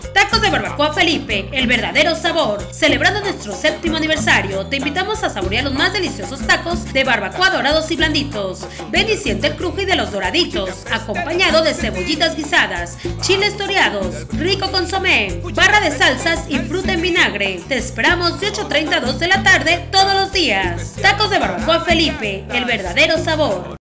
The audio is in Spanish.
Tacos de Barbacoa Felipe, el verdadero sabor. Celebrando nuestro 7º aniversario, te invitamos a saborear los más deliciosos tacos de barbacoa dorados y blanditos. Ven y siente el cruje de los doraditos, acompañado de cebollitas guisadas, chiles toreados, rico consomé, barra de salsas y fruta en vinagre. Te esperamos de 8:30 a 2 de la tarde todos los días. Tacos de Barbacoa Felipe, el verdadero sabor.